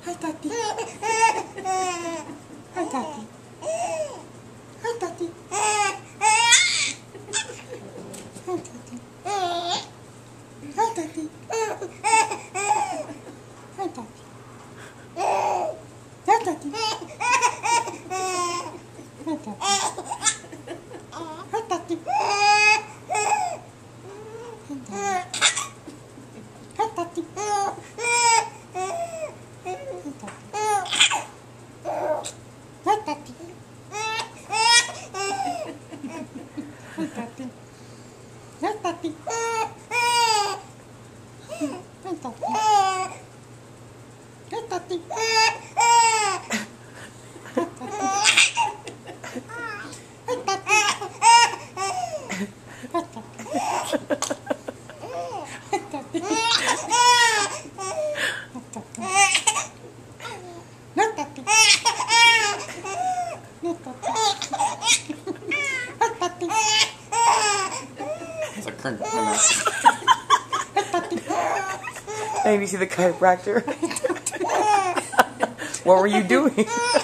Hi, Tati. Hi, Tati. Hi, Tati. Hi, Tati. Hi, Tati. Hi, Tati. Hi, Tati. Hi, Tati. Hi, Tati. Hi, Tati. Hi, Tati. Hi, Tati. Hi, Tati. Hi, Tati. Hi, Tati. It's a current winner. Maybe see the chiropractor. What were you doing?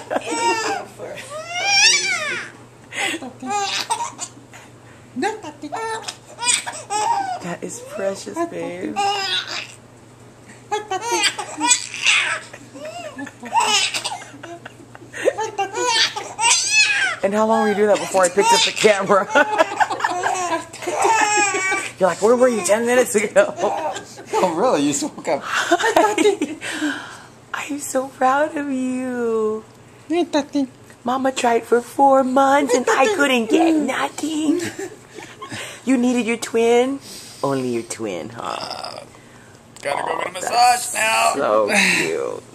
That is precious, babe. And how long were you doing that before I picked up the camera? You're like, where were you 10 minutes ago? Oh, really? You just woke up. I'm so proud of you. Mama tried for 4 months and I couldn't get nothing. You needed your twin? Only your twin, huh? Gotta go get a massage now. So cute.